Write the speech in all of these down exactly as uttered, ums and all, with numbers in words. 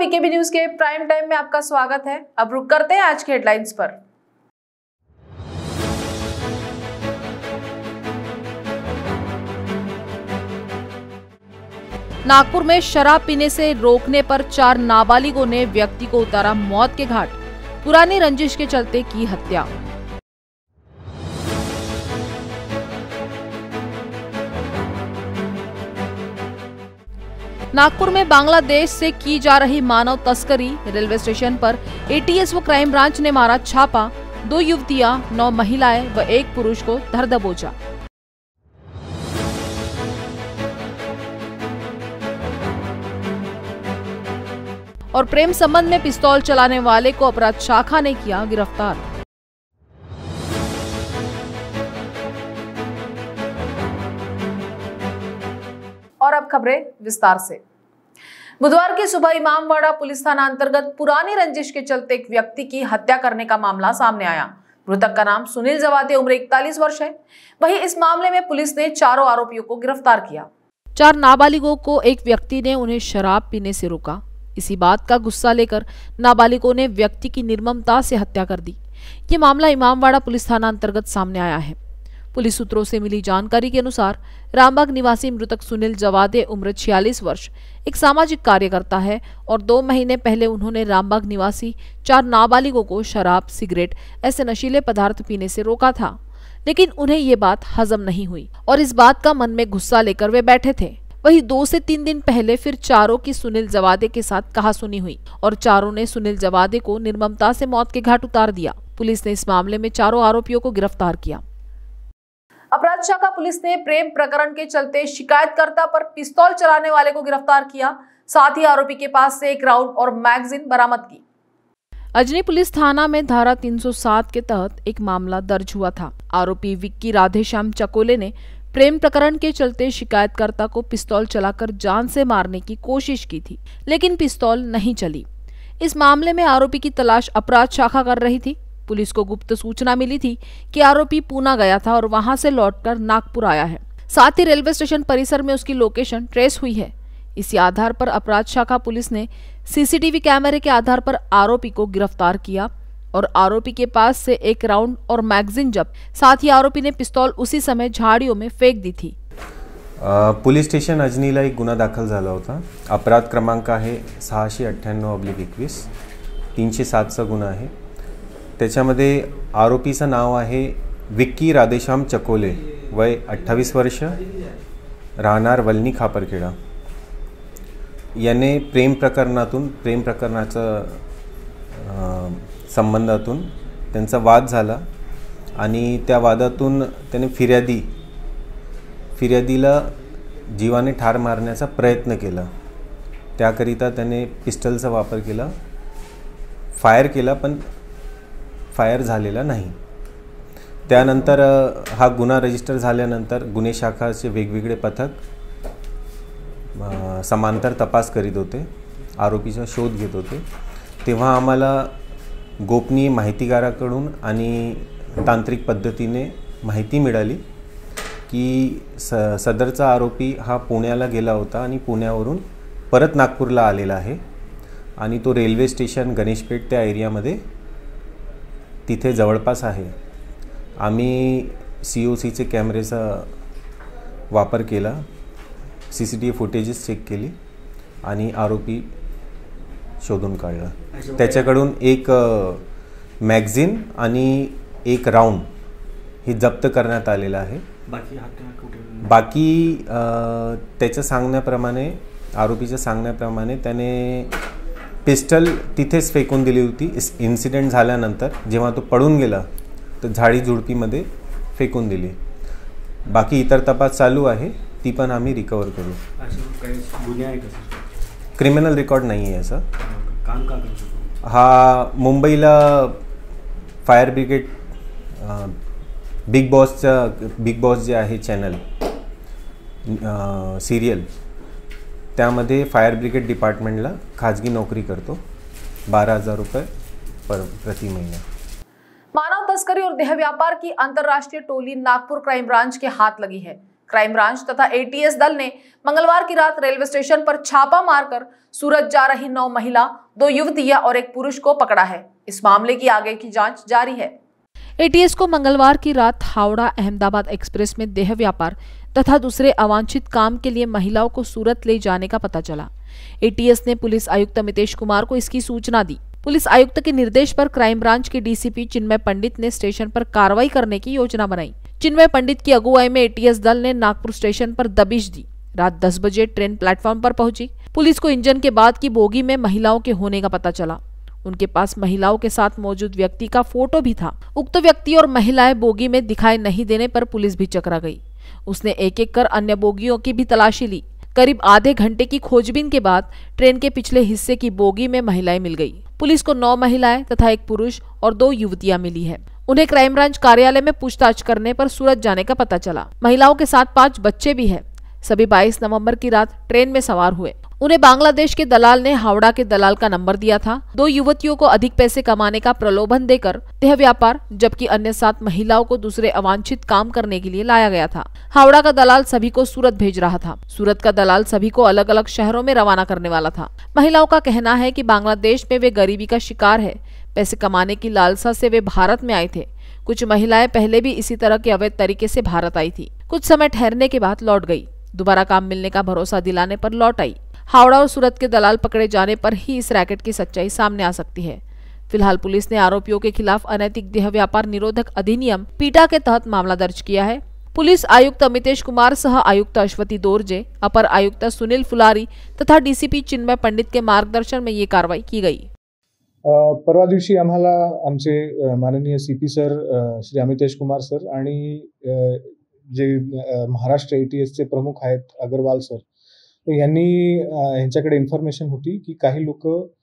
BKB news के prime time में आपका स्वागत है। अब रुक करते हैं आज के हेडलाइंस पर। नागपुर में शराब पीने से रोकने पर चार नाबालिगों ने व्यक्ति को उतारा मौत के घाट, पुरानी रंजिश के चलते की हत्या। नागपुर में बांग्लादेश से की जा रही मानव तस्करी, रेलवे स्टेशन पर एटीएस व क्राइम ब्रांच ने मारा छापा, दो युवतियां, नौ महिलाएं व एक पुरुष को धर दबोचा। और प्रेम संबंध में पिस्तौल चलाने वाले को अपराध शाखा ने किया गिरफ्तार। और अब खबरें विस्तार से। बुधवार की सुबह इमामबाड़ा पुलिस थाना अंतर्गत पुरानी रंजिश के चलते एक व्यक्ति की हत्या करने का मामला सामने आया। मृतक का नाम सुनील जवादे, उम्र इकतालीस वर्ष है। वहीं इस मामले में पुलिस ने चारों आरोपियों को गिरफ्तार किया। चार नाबालिगों को एक व्यक्ति ने उन्हें शराब पीने से रोका। इसी बात का गुस्सा लेकर नाबालिगों ने व्यक्ति की निर्ममता से हत्या कर दी। ये मामला इमामबाड़ा पुलिस थाना अंतर्गत सामने आया है। पुलिस सूत्रों से मिली जानकारी के अनुसार रामबाग निवासी मृतक सुनील जवादे, उम्र छियालीस वर्ष, एक सामाजिक कार्यकर्ता है और दो महीने पहले उन्होंने रामबाग निवासी चार नाबालिगों को शराब, सिगरेट, ऐसे नशीले पदार्थ पीने से रोका था, लेकिन उन्हें ये बात हजम नहीं हुई और इस बात का मन में गुस्सा लेकर वे बैठे थे। वहीं दो से तीन दिन पहले फिर चारों की सुनील जवादे के साथ कहासुनी हुई और चारों ने सुनील जवादे को निर्ममता से मौत के घाट उतार दिया। पुलिस ने इस मामले में चारों आरोपियों को गिरफ्तार किया। अपराध शाखा पुलिस ने प्रेम प्रकरण के चलते शिकायतकर्ता पर पिस्तौल चलाने वाले को गिरफ्तार किया। साथ ही आरोपी के पास से एक राउंड और मैगजीन बरामद की। अजनी पुलिस थाना में धारा तीन सौ सात के तहत एक मामला दर्ज हुआ था। आरोपी विक्की राधेश्याम चकोले ने प्रेम प्रकरण के चलते शिकायतकर्ता को पिस्तौल चलाकर जान से मारने की कोशिश की थी, लेकिन पिस्तौल नहीं चली। इस मामले में आरोपी की तलाश अपराध शाखा कर रही थी। पुलिस को गुप्त सूचना मिली थी कि आरोपी पूना गया था और वहां से लौटकर नागपुर आया है। साथ ही रेलवे स्टेशन परिसर में उसकी लोकेशन ट्रेस हुई है। इसी आधार पर अपराध शाखा पुलिस ने सीसीटीवी कैमरे के आधार पर आरोपी को गिरफ्तार किया और आरोपी के पास से एक राउंड और मैगजीन जब्त। साथ ही आरोपी ने पिस्तौल उसी समय झाड़ियों में फेक दी थी। पोलीस स्टेशन अजनीला एक गुन्हा दाखल झाला होता। अपराध क्रमांक आहे सहाशे अठ्ठ्याण्णव अब्लिक एकवीस, तीनशे सातचा गुन्हा आहे। त्याच्यामध्ये आरोपीचं नाव आहे विक्की राधेश्याम चकोले, वय अठ्ठावीस वर्ष, राहणार वलनी खापरखेडा। याने प्रेम प्रकरणातून प्रेम प्रकरणाचं संबंधातून त्यांचा वाद झाला आणि त्या वादातून त्याने फिर्यादी फिर्यादीला जीवाने ठार मारण्याचा प्रयत्न केला। त्याकरिता त्याने पिस्टलचा वापर केला, फायर केला, पण फायर झालेला नाही। त्यानंतर हा गुन्हा रजिस्टर झाल्यानंतर गुन्हे शाखाचे वेगवेगळे पथक समांतर तपास करीत होते, आरोपीचा शोध घेत होते। तेव्हा आम्हाला गोपनीय माहितीगाराकडून आणि तांत्रिक पद्धतीने माहिती मिळाली की स सदरचा आरोपी हा पुण्याला गेला होता आणि पुण्यावरून परत नागपूरला आलेला आहे आणि तो रेल्वे स्टेशन गणेशपेठ त्या एरियामध्ये तिथे जवळपास आहे। आम्ही सी ओ सीचे कॅमेरेचा वापर केला, C C T V footages check केली आणि आरोपी शोधून काढला। त्याच्याकडून एक मॅगझीन आणि एक राउंड ही जप्त करण्यात आलेला आहे। बाकी त्याच्या सांगण्याप्रमाणे आरोपीच्या सांगण्याप्रमाणे त्याने पिस्टल तिथेच फेकून दिली होती। इन्सिडेंट झाल्यानंतर जेव्हा तो पडून गेला तर झाडी झुडपीमध्ये फेकून दिली। बाकी इतर तपास चालू आहे, ती पण आम्ही रिकवर करू। क्रिमिनल रिकॉर्ड नाही आहे याचा। काम का करतो हा मुंबईला फायर ब्रिगेड बिग बॉसचा बिग बॉस जे आहे चॅनल सिरियल, त्यामध्ये फायर ब्रिगेड डिपार्टमेंटला खाजगी नौकरी करतो। बारह हजार रुपये पर प्रति महीना। मानव तस्करी और देह व्यापार की अंतर्राष्ट्रीय टोली नागपुर क्राइम ब्रांच के हाथ लगी है। क्राइम ब्रांच तथा एटीएस दल ने मंगलवार की रात रेलवे स्टेशन पर छापा मारकर सूरत जा रही नौ महिला, दो युवतियां और एक पुरुष को पकड़ा है। इस मामले की आगे की जांच जारी है। एटीएस को मंगलवार की रात हावड़ा अहमदाबाद एक्सप्रेस में देह व्यापार तथा दूसरे अवांछित काम के लिए महिलाओं को सूरत ले जाने का पता चला। एटीएस ने पुलिस आयुक्त अमितेश कुमार को इसकी सूचना दी। पुलिस आयुक्त के निर्देश पर क्राइम ब्रांच के डीसीपी चिन्मय पंडित ने स्टेशन पर कार्रवाई करने की योजना बनाई। चिन्मय पंडित की अगुवाई में एटीएस दल ने नागपुर स्टेशन पर दबिश दी। रात दस बजे ट्रेन प्लेटफॉर्म पर पहुंची। पुलिस को इंजन के बाद की बोगी में महिलाओं के होने का पता चला। उनके पास महिलाओं के साथ मौजूद व्यक्ति का फोटो भी था। उक्त व्यक्ति और महिलाएं बोगी में दिखाई नहीं देने पर पुलिस भी चकरा गई। उसने एक एक कर अन्य बोगियों की भी तलाशी ली। करीब आधे घंटे की खोजबीन के बाद ट्रेन के पिछले हिस्से की बोगी में महिलाएं मिल गई। पुलिस को नौ महिलाएं तथा एक पुरुष और दो युवतियां मिली है। उन्हें क्राइम ब्रांच कार्यालय में पूछताछ करने पर सूरत जाने का पता चला। महिलाओं के साथ पांच बच्चे भी हैं। सभी बाईस नवंबर की रात ट्रेन में सवार हुए। उन्हें बांग्लादेश के दलाल ने हावड़ा के दलाल का नंबर दिया था। दो युवतियों को अधिक पैसे कमाने का प्रलोभन देकर देह व्यापार, जबकि अन्य सात महिलाओं को दूसरे अवांछित काम करने के लिए लाया गया था। हावड़ा का दलाल सभी को सूरत भेज रहा था। सूरत का दलाल सभी को अलग अलग शहरों में रवाना करने वाला था। महिलाओं का कहना है कि बांग्लादेश में वे गरीबी का शिकार है। पैसे कमाने की लालसा से वे भारत में आए थे। कुछ महिलाएं पहले भी इसी तरह के अवैध तरीके से भारत आई थी। कुछ समय ठहरने के बाद लौट गई। दोबारा काम मिलने का भरोसा दिलाने पर लौट आई। हावड़ा और सूरत के दलाल पकड़े जाने पर ही इस रैकेट की सच्चाई सामने आ सकती है। फिलहाल पुलिस ने आरोपियों के खिलाफ अनैतिक देह व्यापार निरोधक अधिनियम पीटा के तहत मामला दर्ज किया है। पुलिस आयुक्त अमितेश कुमार सह आयुक्त अश्वती दोरजे, अपर आयुक्त सुनील फुलारी तथा डीसीपी चिन्मय पंडित के मार्गदर्शन में ये कार्रवाई की गई। परवा दिवशी आम्हाला आमचे माननीय CP sir Shri Amitesh Kumar sir आणि जे महाराष्ट्र एटीएसचे प्रमुख आहेत अग्रवाल सर, तर यांनी यांच्याकडे इन्फॉर्मेशन होती की काही लोक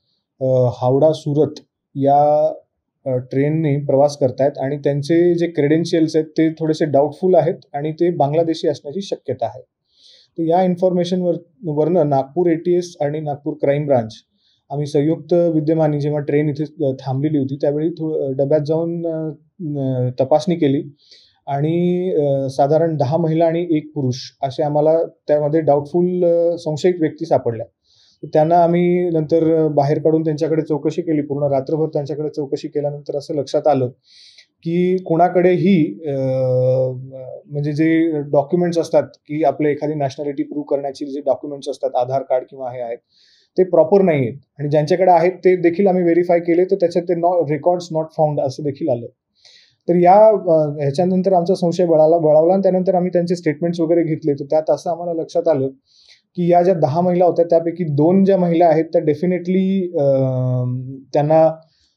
हावडा सूरत या ट्रेनने प्रवास करतायत आणि त्यांचे जे क्रेडेन्शियल्स आहेत ते थोडेसे डाऊटफुल आहेत आणि ते बांगलादेशी असण्याची शक्यता आहे। तर या इन्फॉर्मेशनवर वरनं नागपूर एटीएस आणि नागपूर क्राईम ब्रांच आम्ही संयुक्त विद्यमानी जेव्हा ट्रेन इथे थांबलेली होती त्यावेळी डब्यात जाऊन तपासणी केली आणि साधारण दहा महिला आणि एक पुरुष असे आम्हाला त्यामध्ये डाऊटफुल संशयित व्यक्ती सापडल्या। त्यांना आम्ही नंतर बाहेर काढून त्यांच्याकडे चौकशी केली। पूर्ण रात्रभर त्यांच्याकडे चौकशी केल्यानंतर असं लक्षात आलं की कोणाकडेही म्हणजे जे डॉक्युमेंट्स असतात की आपले एखादी नॅशनॅलिटी प्रूव्ह करण्याची जे डॉक्युमेंट्स असतात, आधार कार्ड किंवा हे आहेत, ते प्रॉपर नाही आहेत आणि ज्यांच्याकडे आहेत ते देखील आम्ही व्हेरीफाय केले तर त्याच्यात ते नॉ रेकॉर्ड्स नॉट फाउंड असं देखील आलं। तर या ह्याच्यानंतर आमचा संशय बळाला बळावला आणि त्यानंतर आम्ही त्यांचे स्टेटमेंट्स वगैरे घेतले। तर त्यात असं आम्हाला लक्षात आलं की या ज्या दहा महिला होत्या त्यापैकी दोन ज्या महिला आहेत त्या डेफिनेटली त्यांना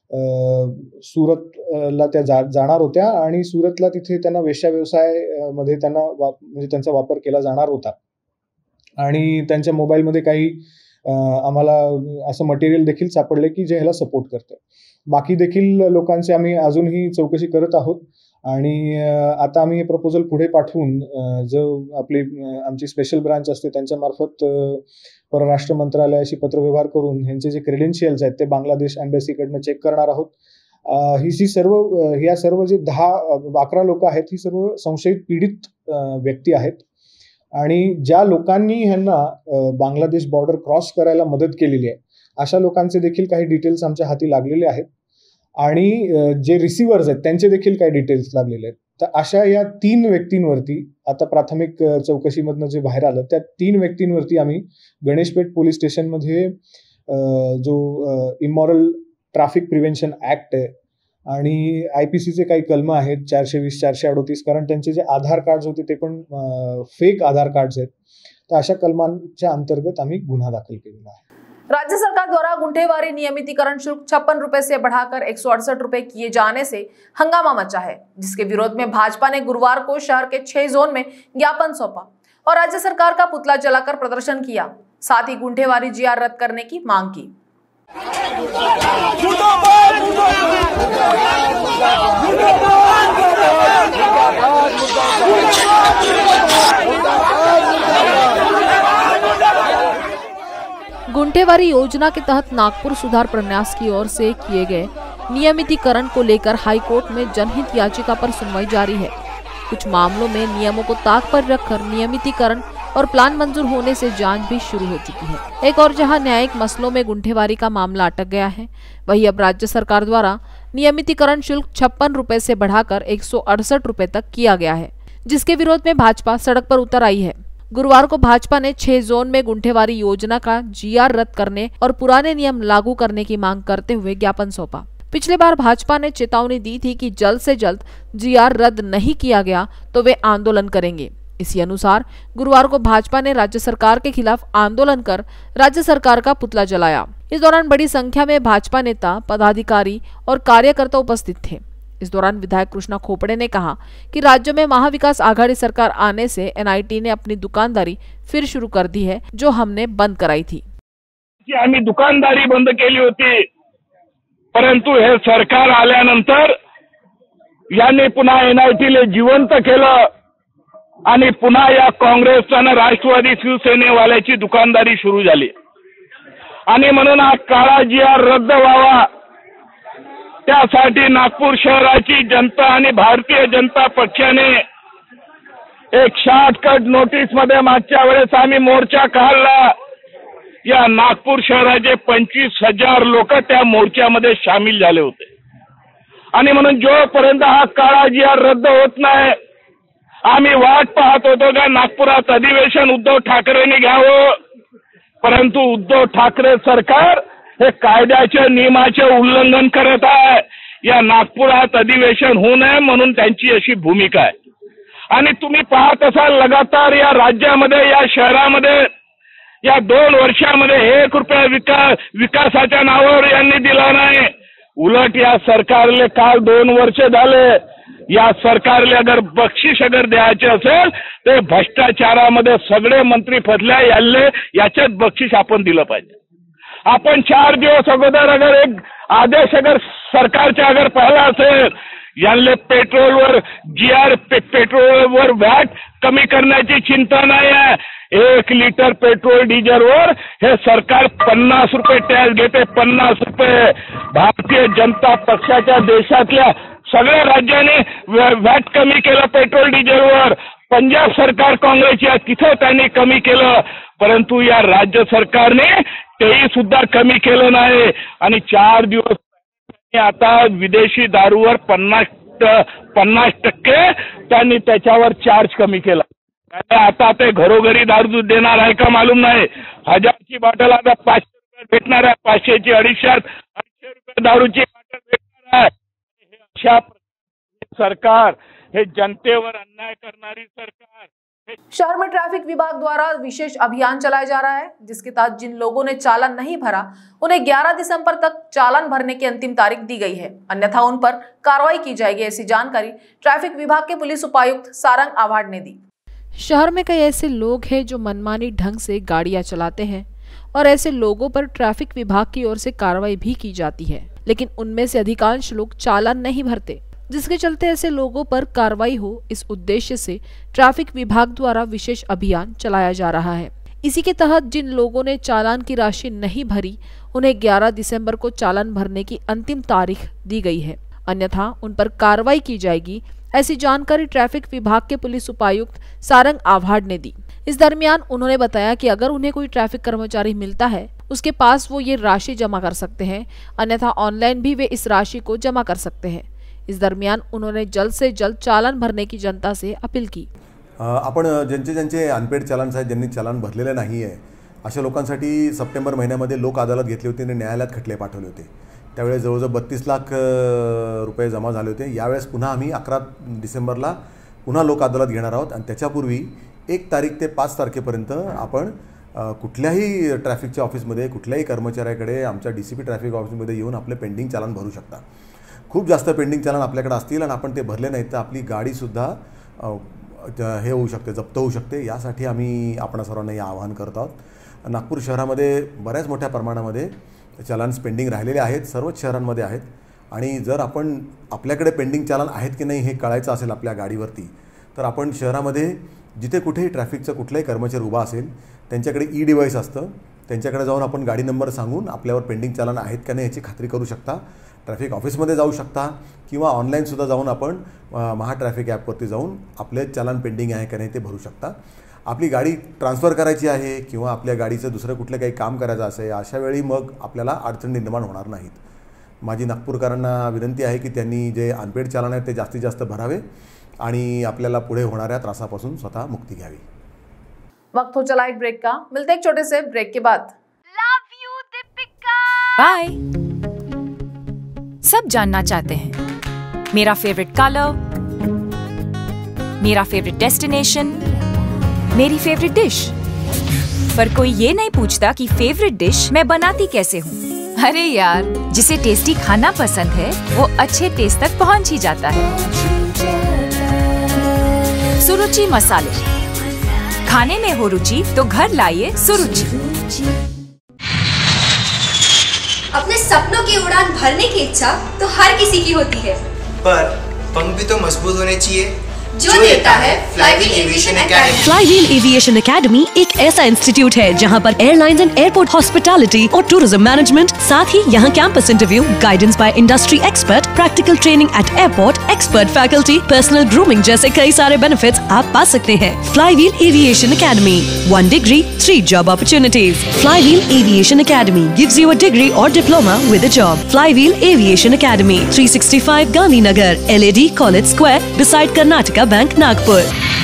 सुरतला त्या जा जाणार होत्या आणि सुरतला तिथे त्यांना वेश्या व्यवसाय मध्ये त्यांना म्हणजे त्यांचा वापर केला जाणार होता आणि त्यांच्या मोबाईलमध्ये काही आम्हाला असं मटेरियल देखील सापडले की जे ह्याला सपोर्ट करतं। बाकी देखील लोकांचे आम्ही अजूनही चौकशी करत आहोत आणि आता आम्ही हे प्रपोजल पुढे पाठवून जो आपली आमची स्पेशल ब्रांच असते त्यांच्यामार्फत परराष्ट्र मंत्रालयाशी पत्रव्यवहार करून ह्यांचे जे क्रेडेन्शियल्स आहेत ते बांगलादेश एम्बॅसीकडनं चेक करणार आहोत। ही जी सर्व ह्या सर्व जे दहा अकरा लोक आहेत ही सर्व संशयित पीडित व्यक्ती आहेत आणि ज्या लोकांनी ह्यांना बांगलादेश बॉर्डर क्रॉस करायला मदत केलेली आहे अशा लोकांचे देखील काही डिटेल्स आमच्या हाती लागलेले आहेत आणि जे रिसिव्हर्स आहेत त्यांचे देखील काही डिटेल्स लागलेले आहेत। तर अशा या तीन व्यक्तींवरती आता प्राथमिक चौकशीमधनं जे बाहेर आलं त्या तीन व्यक्तींवरती आम्ही गणेशपेठ पोलीस स्टेशनमध्ये जो इमॉरल ट्रॅफिक प्रिव्हेन्शन ऍक्ट आहे आणि आयपीसीचे काही कलम आहेत चारशे वीस चारशे अडोतीस, कारण त्यांचे जे आधार कार्ड होते ते पण फेक आधार कार्ड्स आहेत। तर अशा कलमांच्या अंतर्गत आम्ही गुन्हा दाखल केलेला आहे। राज्य सरकार द्वारा गुंठेवारी नियमितीकरण शुल्क छप्पन रुपए से बढ़ाकर एक सौ अड़सठ रुपए किए जाने से हंगामा मचा है, जिसके विरोध में भाजपा ने गुरुवार को शहर के छह जोन में ज्ञापन सौंपा और राज्य सरकार का पुतला जलाकर प्रदर्शन किया। साथ ही गुंठेवारी जीआर रद्द करने की मांग की। गुंठेवारी योजना के तहत नागपुर सुधार प्रन्यास की ओर से किए गए नियमितीकरण को लेकर हाईकोर्ट में जनहित याचिका पर सुनवाई जारी है। कुछ मामलों में नियमों को ताक पर रखकर नियमितीकरण और प्लान मंजूर होने से जांच भी शुरू हो चुकी है। एक और जहां न्यायिक मसलों में गुंठेवारी का मामला अटक गया है, वहीं अब राज्य सरकार द्वारा नियमितीकरण शुल्क छप्पन रुपए से बढ़ाकर एक सौ अड़सठ रुपए तक किया गया है, जिसके विरोध में भाजपा सड़क पर उतर आई है। गुरुवार को भाजपा ने छह जोन में गुंठेवारी योजना का जीआर रद्द करने और पुराने नियम लागू करने की मांग करते हुए ज्ञापन सौंपा। पिछले बार भाजपा ने चेतावनी दी थी कि जल्द से जल्द जीआर रद्द नहीं किया गया तो वे आंदोलन करेंगे। इसी अनुसार गुरुवार को भाजपा ने राज्य सरकार के खिलाफ आंदोलन कर राज्य सरकार का पुतला जलाया। इस दौरान बड़ी संख्या में भाजपा नेता, पदाधिकारी और कार्यकर्ता उपस्थित थे। इस दौरान विधायक कृष्णा खोपड़े ने कहा कि राज्य में महाविकास आघाड़ी सरकार आने से एनआईटी ने अपनी दुकानदारी फिर शुरू कर दी है, जो हमने बंद कराई थी। आम्ही दुकानदारी बंद केली होती, परंतु हे सरकार आल्यानंतर यांनी पुन्हा एनआयटीला जिवंत केलं आणि पुन्हा या काँग्रेस आणि राष्ट्रवादी शिवसेनेवाल्याची दुकानदारी सुरू झाली आणि म्हणून हा काळा जीआर रद्द व्हावा, त्यासाठी नागपूर शहराची जनता आणि भारतीय जनता पक्षाने एक शॉर्टकट नोटीस मध्ये मागच्या वेळेस आम्ही मोर्चा काढला। या नागपूर शहराचे पंचवीस हजार लोक त्या मोर्चामध्ये सामील झाले होते आणि म्हणून जोपर्यंत हा काळा जीआर रद्द होत नाही, आम्ही वाट पाहत होतो का नागपुरात अधिवेशन उद्धव ठाकरेंनी घ्यावं, परंतु उद्धव ठाकरे सरकार हे कायद्याच्या नियमाचे उल्लंघन करत आहे। या नागपुरात अधिवेशन होऊ नये म्हणून त्यांची अशी भूमिका आहे आणि तुम्ही पाहत असाल लगातार या राज्यामध्ये, या शहरामध्ये या दोन वर्षामध्ये एक रुपया विकास विकासाच्या नावावर यांनी दिला नाही। उलट या सरकारले काल दोन वर्ष झाले, या सरकारले अगर बक्षीस अगर द्यायचे असेल तर भ्रष्टाचारामध्ये सगळे मंत्री फसल्या याले याच्यात बक्षीस आपण दिलं पाहिजे। आपण चार दिवस अगोदर अगर एक आदेश अगर सरकारचा अगर पाहिला असेल, यांले पेट्रोलवर जीआर पे, पेट्रोलवर व्हॅट कमी करण्याची चिंता नाही आहे। एक लिटर पेट्रोल डिझेलवर हे सरकार पन्नास रुपये टॅक्स घेते, पन्नास रुपये। भारतीय जनता पक्षाच्या देशातल्या सगळ्या राज्यांनी व्हॅट कमी केलं पेट्रोल डिझेलवर। पंजाब सरकार काँग्रेसच्या तिथं त्यांनी कमी केलं, परंतु या राज्य सरकारने तेही सुद्धा कमी केलं नाही आणि चार दिवस आता विदेशी दारूवर पन्नास पन्नास टक्के त्यांनी त्याच्यावर चार्ज कमी केला। आता ते घरोघरी दारू देणार आहे का मालूम नाही। हजारची बॉटल आता पाचशे रुपये भेटणार आहे, पाचशेची अडीचशे अडीचशे रुपये दारूची बॉटल भेटणार आहे। हे अशा सरकार, हे जनतेवर अन्याय करणारी सरकार। शहर में ट्रैफिक विभाग द्वारा विशेष अभियान चलाया जा रहा है, जिसके तहत जिन लोगों ने चालान नहीं भरा उन्हें ग्यारह दिसंबर तक चालान भरने की अंतिम तारीख दी गई है, अन्यथा उन पर कार्रवाई की जाएगी। ऐसी जानकारी ट्रैफिक विभाग के पुलिस उपायुक्त सारंग आवाड ने दी। शहर में कई ऐसे लोग हैं जो मनमानी ढंग से गाड़ियां चलाते हैं और ऐसे लोगों पर ट्रैफिक विभाग की ओर से कार्रवाई भी की जाती है, लेकिन उनमें से अधिकांश लोग चालान नहीं भरते, जिसके चलते ऐसे लोगों पर कार्रवाई हो, इस उद्देश्य से ट्रैफिक विभाग द्वारा विशेष अभियान चलाया जा रहा है। इसी के तहत जिन लोगों ने चालान की राशि नहीं भरी उन्हें ग्यारह दिसंबर को चालान भरने की अंतिम तारीख दी गई है, अन्यथा उन पर कार्रवाई की जाएगी। ऐसी जानकारी ट्रैफिक विभाग के पुलिस उपायुक्त सारंग आवाड ने दी। इस दरमियान उन्होंने बताया कि अगर उन्हें कोई ट्रैफिक कर्मचारी मिलता है उसके पास वो ये राशि जमा कर सकते हैं, अन्यथा ऑनलाइन भी वे इस राशि को जमा कर सकते हैं। इस दरमियान उन्होंने जल्द से जल्द चालान भरने की जनता से अपील की। आपण ज्यांचे ज्यांचे अनपेड चालान आहेत, ज्यांनी चालान भरलेले नाही आहे, अशा लोकांसाठी सप्टेंबर महिन्यामध्ये लोक अदालत घेतली होती आणि न्यायालयात खटले पाठवले होते। त्यावेळेस जवळजवळ बत्तीस लाख रुपये जमा झाले होते। यावेळेस पुन्हा आम्ही अकरा डिसेंबरला पुन्हा लोक अदालत घेणार आहोत आणि त्याच्यापूर्वी एक तारीख ते पाच तारखेपर्यंत आपण कुठल्याही ट्रॅफिकच्या ऑफिसमध्ये कुठल्याही कर्मचाऱ्याकडे आमच्या डी सी पी ट्रॅफिक ऑफिसमध्ये येऊन आपले पेंडिंग चालान भरू शकता। खूप जास्त पेंडिंग चालान आपल्याकडे असतील आणि आपण ते भरले नाहीत तर आपली गाडीसुद्धा हे होऊ शकते, जप्त होऊ शकते। यासाठी आम्ही आपण सर्वांना हे आवाहन करत आहोत। नागपूर शहरामध्ये बऱ्याच मोठ्या प्रमाणामध्ये चालान्स पेंडिंग राहिलेले आहेत, सर्वच शहरांमध्ये आहेत आणि जर आपण आपल्याकडे पेंडिंग चालान आहेत की नाही हे कळायचं असेल आपल्या गाडीवरती तर आपण शहरामध्ये जिथे कुठेही ट्रॅफिकचा कुठलाही कर्मचारी उभा असेल त्यांच्याकडे ई डिव्हाइस असतं, त्यांच्याकडे जाऊन आपण गाडी नंबर सांगून आपल्यावर पेंडिंग चालान आहेत का नाही याची खात्री करू शकता। ट्रॅफिक ऑफिसमध्ये जाऊ शकता किंवा ऑनलाईनसुद्धा जाऊन आपण महा ट्रॅफिक ॲपवरती जाऊन आपले चलन पेंडिंग आहे का नाही ते भरू शकता. आपली गाडी ट्रान्सफर करायची आहे किंवा आपल्या गाडीचं दुसरं कुठलं काही काम करायचं असेल अशा वेळी मग आपल्याला अडचणी निर्माण होणार नाहीत. माझी नागपूरकरांना विनंती आहे की त्यांनी जे अनपेड चालन आहे ते जास्तीत जास्त भरावे आणि आपल्याला पुढे होणाऱ्या त्रासापासून स्वतः मुक्ती घ्यावी. वक्त हो चला एक ब्रेक का. मिलते एक छोटे से ब्रेक के बाद. Love you Deepika. बाय. सब जानना चाहते हैं मेरा फेवरेट कलर, मेरा फेवरेट डेस्टिनेशन, मेरी फेवरेट डिश, पर कोई ये नहीं पूछता कि फेवरेट डिश मैं बनाती कैसे हूँ. अरे यार, जिसे टेस्टी खाना पसंद है वो अच्छे टेस्ट तक पहुँच ही जाता है. सुरुचि मसाले, खाने में हो रुचि तो घर लाइए सुरुचि. अपने सपनों की उड़ान भरने की इच्छा तो हर किसी की होती है, पर पंख भी तो मजबूत होने चाहिए जो देता है Flywheel Aviation Academy. Flywheel Aviation Academy एक ऐसा इंस्टीट्यूट है जहां पर एयरलाइंस एंड एयरपोर्ट हॉस्पिटैलिटी और टूरिज्म मैनेजमेंट, साथ ही यहां campus interview, guidance by industry expert, practical training at airport, expert faculty, personal grooming जैसे कई सारे बेनिफिट्स आप पा सकते हैं. Flywheel Aviation Academy, one degree three job opportunities. Flywheel Aviation Academy gives you a degree और diploma with a job. Flywheel Aviation academy, three sixty five Gandhinagar, L A D college square, beside Karnataka bank, Nagpur.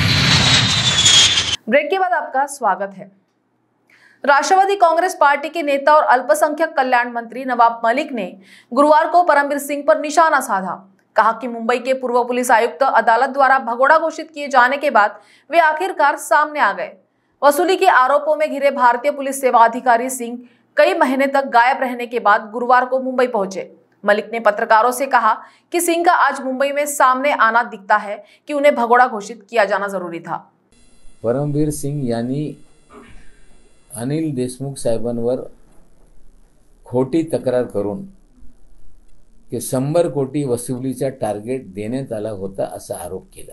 Break के बाद आपका स्वागत है. राष्ट्रवादी Congress party के नेता और अल्पसंख्यक कल्याण मंत्री नवाब मलिक ने गुरुवार को परमवीर सिंह पर निशाना साधा. कहा कि मुंबई के पूर्व पुलिस आयुक्त अदालत द्वारा भगोड़ा घोषित किए जाने के बाद वे आखिरकार सामने आ गए. वसूली के आरोपों में घिरे भारतीय पुलिस सेवा अधिकारी सिंह कई महीने तक गायब रहने के बाद गुरुवार को मुंबई पहुंचे. मलिक ने पत्रकारों से कहा कि सिंह का आज मुंबई में सामने आना दिखता है कि उन्हें भगोड़ा घोषित किया जाना जरूरी था. परमवीर सिंग यांनी अनिल देशमुख साहेबांवर खोटी तक्रार करून की शंभर कोटी वसुलीचा टार्गेट देण्यात आला होता असा आरोप केला.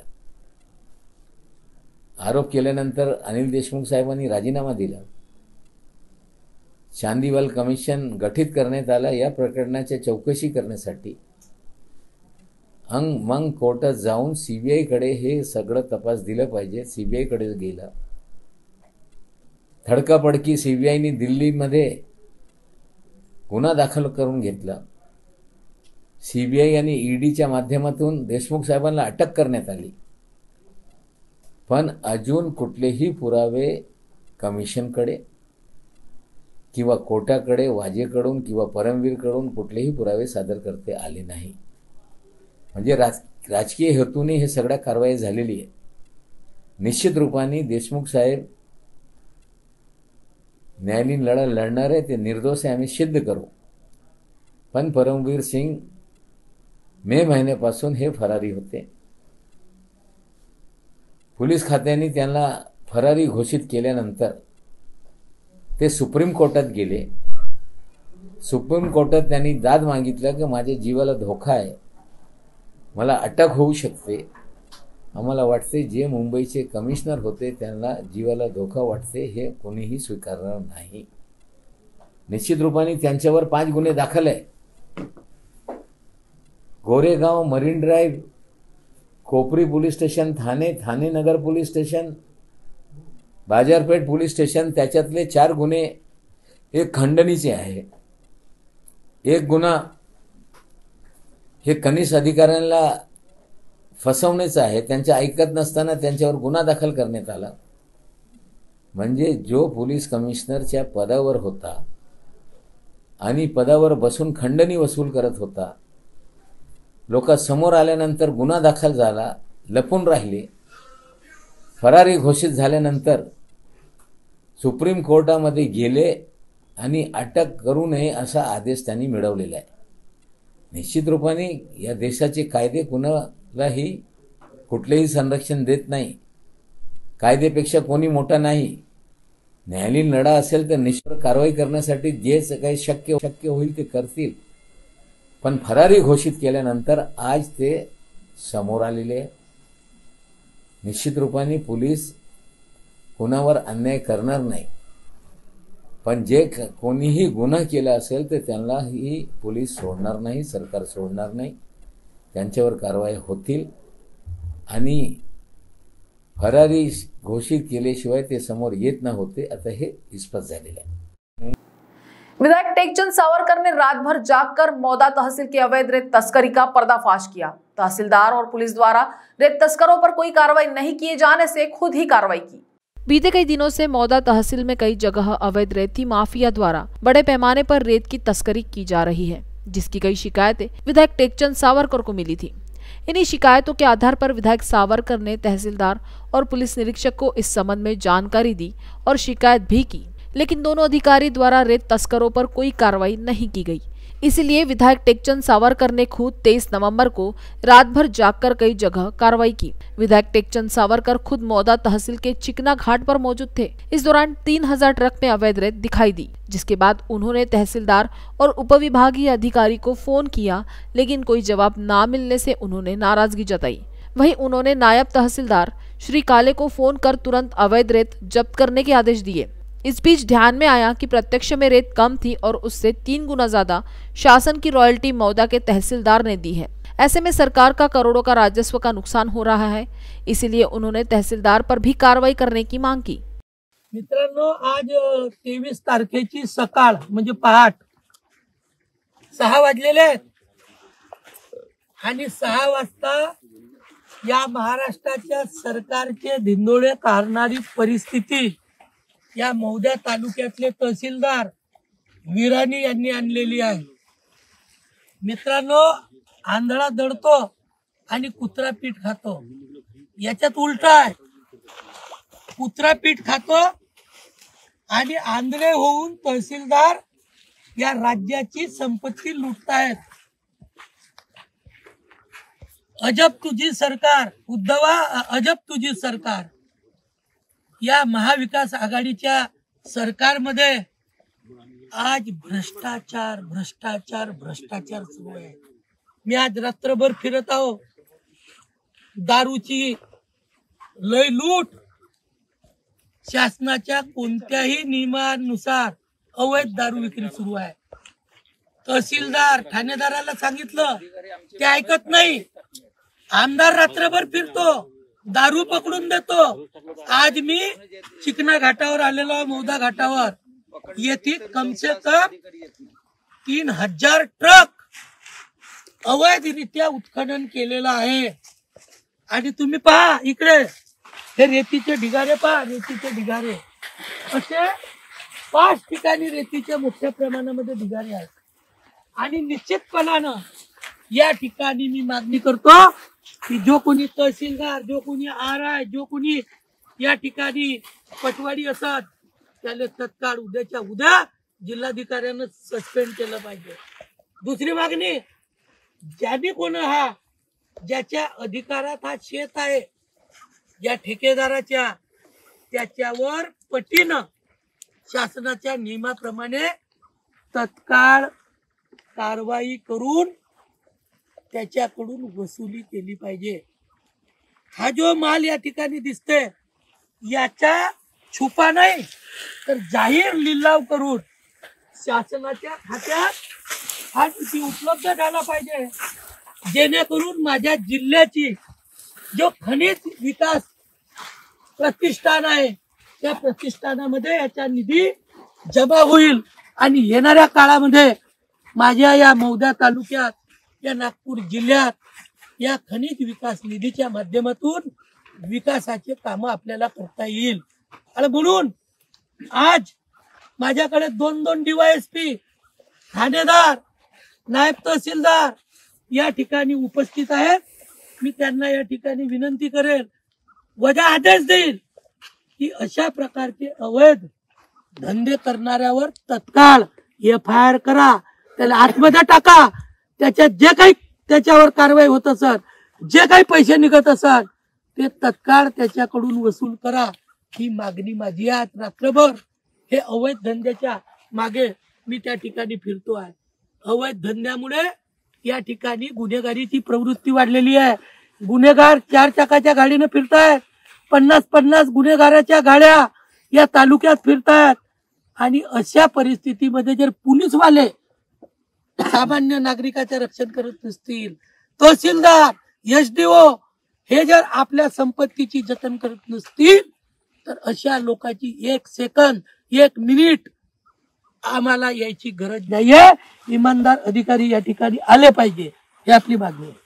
आरोप केल्यानंतर अनिल देशमुख साहेबांनी राजीनामा दिला. चांदीवाल कमिशन गठीत करण्यात आला या प्रकरणाच्या चौकशी करण्यासाठी. अंग मग कोर्टात जाऊन सीबीआयकडे हे सगळं तपास दिलं पाहिजे. सीबीआयकडे गेला. धडकापडकी सीबीआयने दिल्लीमध्ये गुन्हा दाखल करून घेतला. सीबीआय आणि ईडीच्या माध्यमातून देशमुख साहेबांना अटक करण्यात आली. पण अजून कुठलेही पुरावे कमिशनकडे किंवा कोर्टाकडे, वाजेकडून किंवा परमवीरकडून कुठलेही पुरावे सादर करते आले नाही. म्हणजे राज राजकीय हेतूने हे सगळ्या कारवाई झालेली आहे. निश्चित रूपाने देशमुख साहेब न्यायालयीन लढा लढणार आहे, ते निर्दोष आहे, आम्ही सिद्ध करू. पण परमवीर सिंग मे महिन्यापासून हे फरारी होते. पोलीस खात्याने त्यांना फरारी घोषित केल्यानंतर ते सुप्रीम कोर्टात गेले. सुप्रीम कोर्टात त्यांनी दाद मागितलं की माझ्या जीवाला धोका आहे, मला अटक होऊ शकते. आम्हाला वाटते जे मुंबईचे कमिशनर होते त्यांना जीवाला धोका वाटते हे कोणीही स्वीकारणार नाही. निश्चित रूपाने त्यांच्यावर पाच गुन्हे दाखल आहे. Goregaon, Marine Drive, Kopri police station, Thane, Thane Nagar police station, Bazarpeth police station, त्याच्यातले चार गुन्हे हे खंडणीचे आहे. एक गुन्हा हे कनिष्ठ अधिकाऱ्यांना फसवण्याचा आहे. त्यांच्या ऐकत नसताना त्यांच्यावर गुन्हा दाखल करण्यात आला. म्हणजे जो पोलीस कमिशनरच्या पदावर होता आणि पदावर बसून खंडणी वसूल करत होता, लोकांसमोर आल्यानंतर गुन्हा दाखल झाला, लपून राहिले, फरारी घोषित झाल्यानंतर सुप्रीम कोर्टामध्ये गेले आणि अटक करू नये असा आदेश त्यांनी मिळवलेला आहे. निश्चित रूपाने या देशाचे कायदे कुणालाही कुठलेही संरक्षण देत नाही. कायद्यापेक्षा कोणी मोठा नाही. न्यायालयीन लढा असेल तर निश्चित कारवाई करण्यासाठी जे काही शक्य शक्य होईल ते करतील. पण फरारी घोषित केल्यानंतर आज ते समोर आलेले आहे. निश्चित रूपाने पोलीस कुणावर अन्याय करणार नाही. पण जे कोणीही गुन्हा केला असेल तर त्यांनाही पोलीस सोडणार नाही, सरकार सोडणार नाही, त्यांच्यावर कारवाई होतील आणि फरारी घोषित केल्याशिवाय ते समोर येत न होते, आता हे स्पष्ट झालेलं आहे। विधायक टेकचंद सावरकर ने रात भर जागकर मौदा तहसील की अवैध रेत तस्करी का पर्दाफाश किया। तहसीलदार और पुलिस द्वारा रेत तस्करों पर कोई कार्रवाई नहीं किए जाने से खुद ही कार्रवाई की। बीते कई दिनों से मौदा तहसील में कई जगह अवैध रेती माफिया द्वारा बड़े पैमाने पर रेत की तस्करी की जा रही है, जिसकी कई शिकायतें विधायक टेकचंद सावरकर को मिली थी। इन्हीं शिकायतों के आधार पर विधायक सावरकर ने तहसीलदार और पुलिस निरीक्षक को इस संबंध में जानकारी दी और शिकायत भी की, लेकिन दोनों अधिकारी द्वारा रेत तस्करों पर कोई कार्रवाई नहीं की गई। इसलिए विधायक टेकचंद सावरकर ने खुद तेईस नवंबर को रात भर जागकर कई जगह कार्रवाई की। विधायक टेकचंद सावरकर खुद मौदा तहसील के चिकना घाट पर मौजूद थे। इस दौरान तीन हजार ट्रक में अवैध रेत दिखाई दी, जिसके बाद उन्होंने तहसीलदार और उपविभागीय अधिकारी को फोन किया, लेकिन कोई जवाब न मिलने से उन्होंने नाराजगी जताई। वहीं उन्होंने नायब तहसीलदार श्री काले को फोन कर तुरंत अवैध रेत जब्त करने के आदेश दिए। इस बीच ध्यान में आया कि प्रत्यक्ष में रेत कम थी और उससे तीन गुना ज्यादा शासन की रॉयल्टी मौदा के तहसीलदार ने दी है। ऐसे में सरकार का करोड़ों का राजस्व का नुकसान हो रहा है, इसीलिए उन्होंने तहसीलदार पर भी कार्रवाई करने की मांग की। मित्रांनो, आज तेवीस तारखेची सकाळ म्हणजे पहाट सहा वाजलेले आहेत आणि सहा वाजता या महाराष्ट्राच्या सरकारचे धिंडोळे करणारी परिस्थिती या मौदा तालुक्यातले तहसीलदार विराणी यांनी आणलेली आहे। मित्रांनो, आंधळा दडतो आणि कुत्रा पीठ खातो, याच्यात उलट आहे। कुत्रा पीठ खातो आणि आंधळे होऊन तहसीलदार या राज्याची संपत्ती लुटतायत। अजब तुझी सरकार उद्धवा, अजब तुझी सरकार। या महाविकास आघाडीच्या सरकारमध्ये आज भ्रष्टाचार भ्रष्टाचार भ्रष्टाचार सुरू आहे। मी आज रात्रभर फिरत आहो, दारूची लय लूट, शासनाच्या कोणत्याही नियमानुसार अवैध दारू विक्री सुरू आहे। तहसीलदार ठाणेदाराला सांगितलं ते ऐकत नाही, आमदार रात्रभर फिरतो, दारू पकडून देतो। आज मी चिकना घाटावर आलेलो, मौदा घाटावर, येथे कम से कम तीन हजार ट्रक अवैधरित्या उत्खनन केलेलं आहे। आणि तुम्ही पहा इकडे हे रेतीचे ढिगारे पहा, रेतीचे ढिगारे असे पाच ठिकाणी रेतीच्या मोठ्या प्रमाणामध्ये ढिगारे आहेत। आणि निश्चितपणानं या ठिकाणी मी मागणी करतो की जो कोणी तहसीलदार, जो कोणी आर आय, जो कोणी या ठिकाणी पटवाडी असतात त्याला तत्काळ उद्याच्या उद्या जिल्हाधिकाऱ्यांना सस्पेंड केलं पाहिजे। दुसरी मागणी, ज्याने कोण हा ज्याच्या अधिकारात हा शेत आहे या ठेकेदाराच्या, त्याच्यावर पटीनं शासनाच्या नियमाप्रमाणे तत्काळ कारवाई करून त्याच्याकडून वसुली केली पाहिजे। हा जो माल या ठिकाणी दिसते याचा छुपा नाही तर जाहीर लिलाव करून शासनाच्या खात्यात हा निधी उपलब्ध झाला पाहिजे, जेणेकरून माझ्या जिल्ह्याची जो खनिज विकास प्रतिष्ठान आहे त्या प्रतिष्ठानामध्ये याचा निधी जमा होईल आणि येणाऱ्या काळामध्ये माझ्या या मौदा तालुक्यात, या नागपूर जिल्ह्यात या खनिज विकास निधीच्या माध्यमातून विकासाचे काम आपल्याला करता येईल। आणि म्हणून आज माझ्याकडे दोन दोन डीवायएसपी, ठाणेदार, नायब तहसीलदार या ठिकाणी उपस्थित आहेत। मी त्यांना या ठिकाणी विनंती करेल, वजा आदेश देईल की अशा प्रकारचे अवैध धंदे करणाऱ्यावर तत्काळ एफ आय आर करा, त्याला आतमध्ये टाका, त्याच्यात जे काही त्याच्यावर कारवाई होत असत, जे काही पैसे निघत असत ते तत्काळ त्याच्याकडून वसूल करा, ही मागणी माझी आहे। रात्रभर हे अवैध धंद्याच्या मागे मी त्या ठिकाणी फिरतो आहे। अवैध धंद्यामुळे या ठिकाणी गुन्हेगारीची प्रवृत्ती वाढलेली आहे। गुन्हेगार चार चाकाच्या गाडीने फिरतायत, पन्नास पन्नास गुन्हेगाराच्या गाड्या या तालुक्यात फिरतायत आणि अशा परिस्थितीमध्ये जर पोलीसवाले सामान्य नागरिकाचे रक्षण करत नसतील, तहसीलदार, एसडीओ हे जर आपल्या संपत्तीची जतन करत नसतील, तर अशा लोकांची एक सेकंद एक मिनिट आम्हाला यायची गरज नाहीये. इमानदार अधिकारी या ठिकाणी आले पाहिजे, ही आपली मागणी आहे.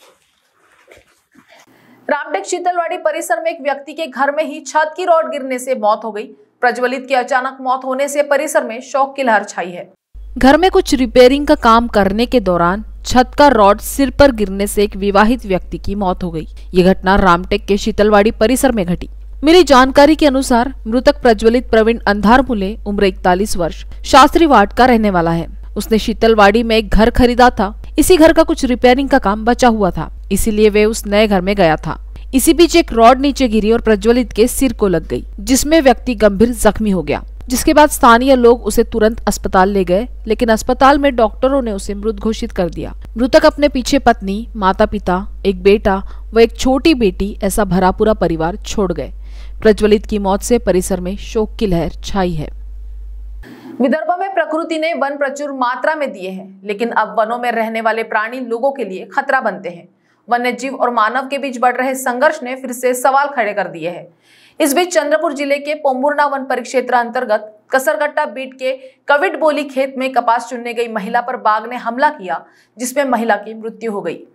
रामटेक शीतलवाड़ी परिसर में एक व्यक्ति के घर में ही छत की रॉड गिरने से मौत हो गई. प्रज्वलित की अचानक मौत होने से परिसर में शोक की लहर छाई है. घर में कुछ रिपेयरिंग का काम करने के दौरान छत का रॉड सिर पर गिरने से एक विवाहित व्यक्ति की मौत हो गई. ये घटना रामटेक के शीतलवाड़ी परिसर में घटी. मिली जानकारी के अनुसार मृतक प्रज्वलित प्रवीण अंधारमुले उम्र इकतालीस वर्ष शास्त्री वार्ड का रहने वाला है. उसने शीतलवाड़ी में एक घर खरीदा था. इसी घर का कुछ रिपेयरिंग का काम बचा हुआ था, इसीलिए वे उस नए घर में गया था. इसी बीच एक रॉड नीचे गिरी और प्रज्वलित के सिर को लग गई, जिसमें व्यक्ति गंभीर जख्मी हो गया. जिसके बाद स्थानीय लोग उसे तुरंत अस्पताल ले गए, लेकिन अस्पताल में डॉक्टरों ने उसे मृत घोषित कर दिया. मृतक अपने पीछे पत्नी, माता पिता, एक बेटा व एक छोटी बेटी ऐसा भरा पूरा परिवार छोड़ गए. प्रज्वलित की मौत से परिसर में शोक की लहर छाई है. विदर्भ में प्रकृति ने वन प्रचुर मात्रा में दिए हैं, लेकिन अब वनों में रहने वाले प्राणी लोगों के लिए खतरा बनते हैं. वन्य जीव और मानव के बीच बढ़ रहे संघर्ष ने फिर से सवाल खड़े कर दिए हैं. इस बीच चंद्रपुर जिले के पोम्बुर्ना वन परिक्षेत्र अंतर्गत कसरगट्टा बीट के कविट बोली खेत में कपास चुनने गई महिला पर बाघ ने हमला किया, जिसमें महिला की मृत्यु हो गई.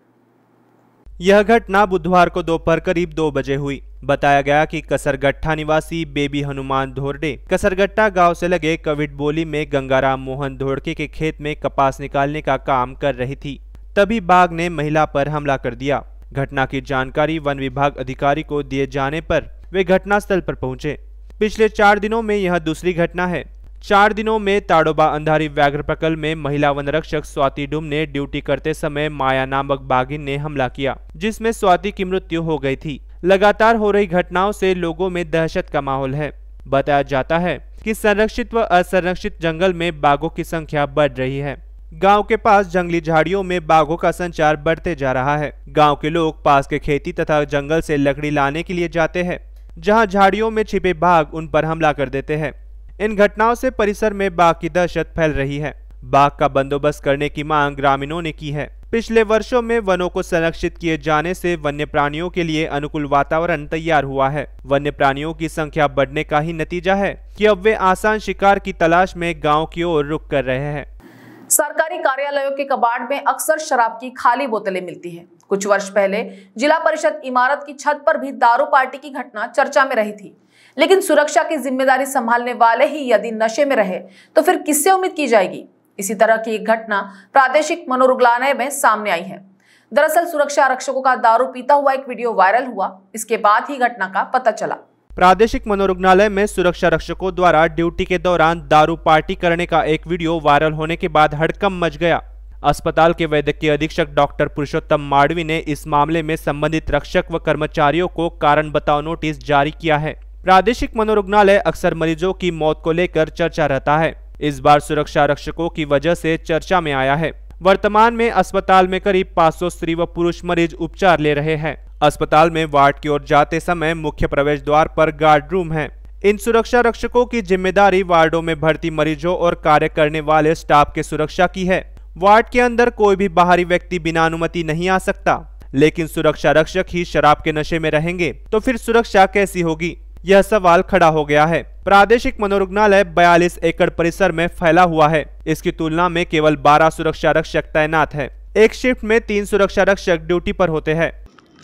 यह घटना बुधवार को दोपहर करीब दो बजे हुई. बताया गया कि कसरगट्टा निवासी बेबी हनुमान धोरडे कसरगट्टा गांव से लगे कविट बोली में गंगाराम मोहन धोड़के के खेत में कपास निकालने का काम कर रही थी. तभी बाघ ने महिला पर हमला कर दिया. घटना की जानकारी वन विभाग अधिकारी को दिए जाने पर वे घटनास्थल पर पहुंचे. पिछले चार दिनों में यह दूसरी घटना है. चार दिनों में ताडोबा अंधारी व्याघ्र प्रकल्प में महिला वन रक्षक स्वाति डुम ने ड्यूटी करते समय माया नामक बाघिन ने हमला किया, जिसमें स्वाति की मृत्यु हो गई थी. लगातार हो रही घटनाओं से लोगों में दहशत का माहौल है. बताया जाता है कि संरक्षित व असंरक्षित जंगल में बाघों की संख्या बढ़ रही है. गांव के पास जंगली झाड़ियों में बाघों का संचार बढ़ते जा रहा है. गांव के लोग पास के खेती तथा जंगल से लकड़ी लाने के लिए जाते हैं, जहां झाड़ियों में छिपे बाघ उन पर हमला कर देते हैं. इन घटनाओं से परिसर में बाघ की दहशत फैल रही है. बाघ का बंदोबस्त करने की मांग ग्रामीणों ने की है. पिछले वर्षों में वनों को संरक्षित किए जाने से वन्य प्राणियों के लिए अनुकूल वातावरण तैयार हुआ है. वन्य प्राणियों की संख्या बढ़ने का ही नतीजा है कि अब वे आसान शिकार की तलाश में गांव की ओर रुख कर रहे हैं. सरकारी कार्यालयों के कबाड़ में अक्सर शराब की खाली बोतलें मिलती हैं. कुछ वर्ष पहले जिला परिषद इमारत की छत पर भी दारू पार्टी की घटना चर्चा में रही थी. लेकिन सुरक्षा की जिम्मेदारी संभालने वाले ही यदि नशे में रहे तो फिर किससे उम्मीद की जाएगी. इसी तरह की एक घटना प्रादेशिक मनोरुग्णालय में सामने आई है. दरअसल सुरक्षा आरक्षकों का दारू पीता हुआ एक वीडियो वायरल हुआ. इसके बाद ही घटना का पता चला. प्रादेशिक मनोरुग्णालय में सुरक्षा रक्षकों द्वारा ड्यूटी के दौरान दारू पार्टी करने का एक वीडियो वायरल होने के बाद हड़कंप मच गया. अस्पताल के वैद्यकीय अधीक्षक डॉक्टर पुरुषोत्तम माडवी ने इस मामले में संबंधित रक्षक व कर्मचारियों को कारण बताओ नोटिस जारी किया है. प्रादेशिक मनोरुग्णालय अक्सर मरीजों की मौत को लेकर चर्चा रहता है. इस बार सुरक्षा रक्षकों की वजह से चर्चा में आया है. वर्तमान में अस्पताल में करीब पाँच सौ स्त्री व पुरुष मरीज उपचार ले रहे हैं. अस्पताल में वार्ड की ओर जाते समय मुख्य प्रवेश द्वार पर गार्ड रूम है. इन सुरक्षा रक्षकों की जिम्मेदारी वार्डों में भर्ती मरीजों और कार्य करने वाले स्टाफ के सुरक्षा की है. वार्ड के अंदर कोई भी बाहरी व्यक्ति बिना अनुमति नहीं आ सकता. लेकिन सुरक्षा रक्षक ही शराब के नशे में रहेंगे तो फिर सुरक्षा कैसी होगी, यह सवाल खड़ा हो गया है. प्रादेशिक मनोरुग्णालय बयालीस एकड़ परिसर में फैला हुआ है. इसकी तुलना में केवल बारह सुरक्षा रक्षक तैनात है. एक शिफ्ट में तीन सुरक्षा रक्षक ड्यूटी पर होते हैं.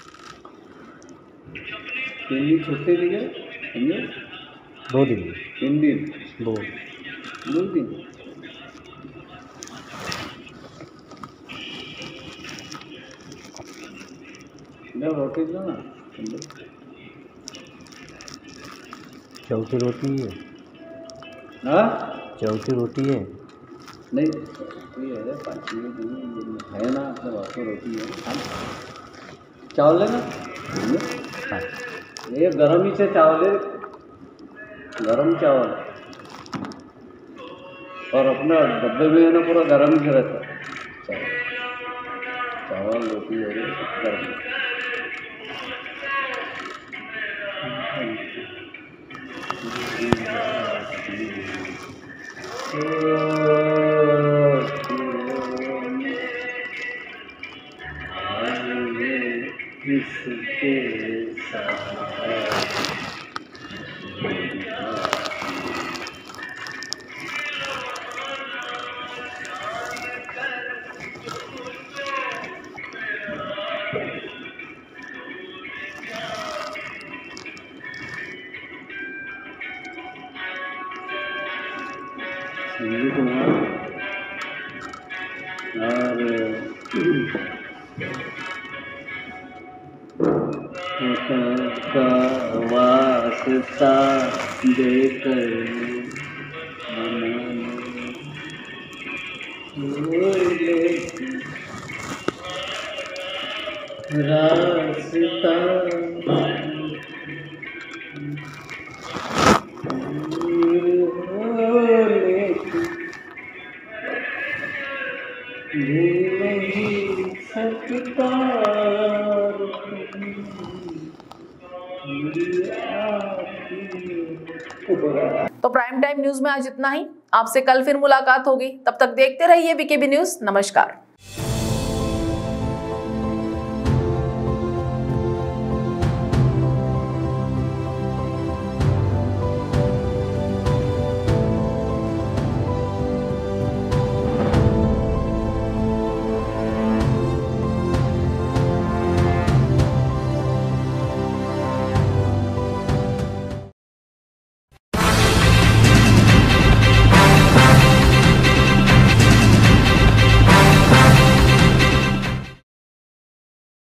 छुट्टी दी है दो दिन तीन दिन दो दो दिन रोटी दो ना. चौथी रोटी है. हाँ चौथी रोटी है नहीं है पाँचवी है ना. अपने रोटी है चावल है ना. हाँ ये गरम ही से चावल है, गरम चावल. और अपना डब्बे में है ना पूरा गरम ही रहता है. चावल रोटी हो गई गरम. किसके साथ संजीव कुमार और का वास्ता देकर रास्ता नहीं सकता। तो प्राइम टाइम न्यूज में आज इतना ही। आपसे कल फिर मुलाकात होगी, तब तक देखते रहिए बीकेबी न्यूज। नमस्कार।